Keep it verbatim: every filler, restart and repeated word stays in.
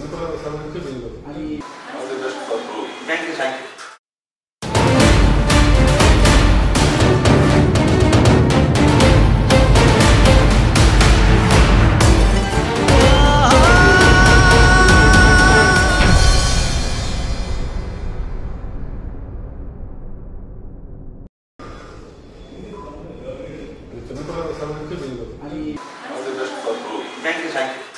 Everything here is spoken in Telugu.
చిన్నపిల్లలకు సంబంధించి మీరు all the best for rule. Thank you thank you చిన్నపిల్లలకు సంబంధించి మీరు all the best for rule. Thank you thank you